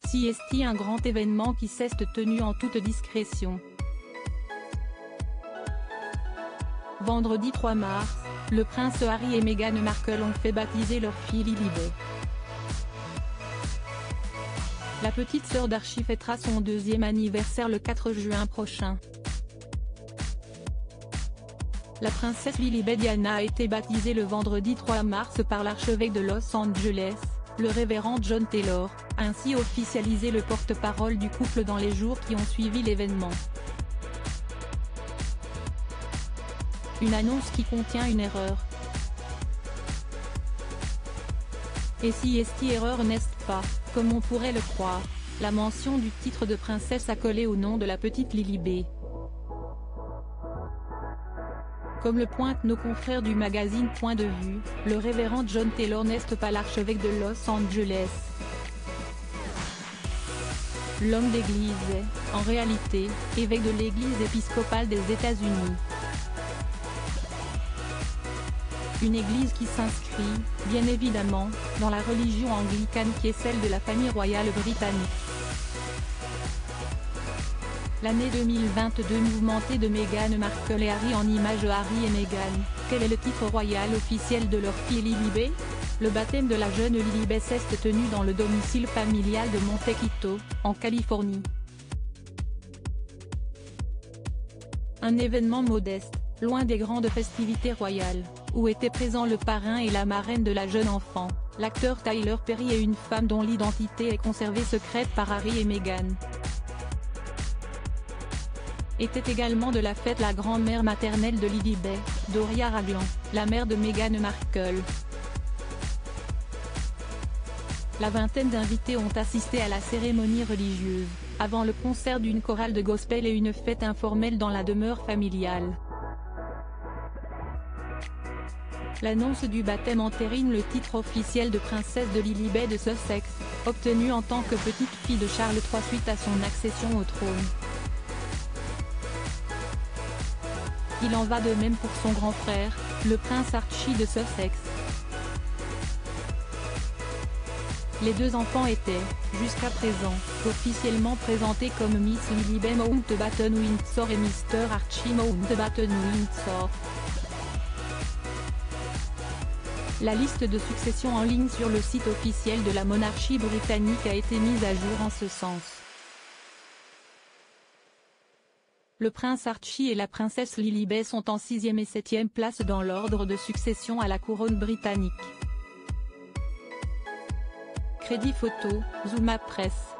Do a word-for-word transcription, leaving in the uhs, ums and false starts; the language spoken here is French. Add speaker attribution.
Speaker 1: C S T, un grand événement qui s'est tenu en toute discrétion. Vendredi trois mars, le prince Harry et Meghan Markle ont fait baptiser leur fille Lilibet. La petite sœur d'Archie fêtera son deuxième anniversaire le quatre juin prochain. La princesse Lilibet Diana a été baptisée le vendredi trois mars par l'archevêque de Los Angeles, le révérend John Taylor, a ainsi officialisé le porte-parole du couple dans les jours qui ont suivi l'événement. Une annonce qui contient une erreur. Et si est erreur n'est-ce pas, comme on pourrait le croire, la mention du titre de princesse accolée au nom de la petite Lilibet. Comme le pointent nos confrères du magazine Point de Vue, le révérend John Taylor n'est pas l'archevêque de Los Angeles. L'homme d'église est, en réalité, évêque de l'église épiscopale des États-Unis. Une église qui s'inscrit, bien évidemment, dans la religion anglicane qui est celle de la famille royale britannique. L'année deux mille vingt-deux mouvementée de Meghan Markle et Harry en image Harry et Meghan, quel est le titre royal officiel de leur fille Lilibet? Le baptême de la jeune Lilibet s'est tenu dans le domicile familial de Montecito, en Californie. Un événement modeste, loin des grandes festivités royales, où étaient présents le parrain et la marraine de la jeune enfant, l'acteur Tyler Perry et une femme dont l'identité est conservée secrète par Harry et Meghan. Était également de la fête la grand-mère maternelle de Lilibet, Doria Ragland, la mère de Meghan Markle. La vingtaine d'invités ont assisté à la cérémonie religieuse, avant le concert d'une chorale de gospel et une fête informelle dans la demeure familiale. L'annonce du baptême entérine le titre officiel de princesse de Lilibet de Sussex, obtenu en tant que petite fille de Charles trois suite à son accession au trône. Il en va de même pour son grand frère, le prince Archie de Sussex. Les deux enfants étaient, jusqu'à présent, officiellement présentés comme Miss Lilibet Mountbatten Windsor et Mister Archie Mountbatten Windsor. La liste de succession en ligne sur le site officiel de la monarchie britannique a été mise à jour en ce sens. Le prince Archie et la princesse Lilibet sont en sixième et septième place dans l'ordre de succession à la couronne britannique. Crédit photo, Zooma Presse.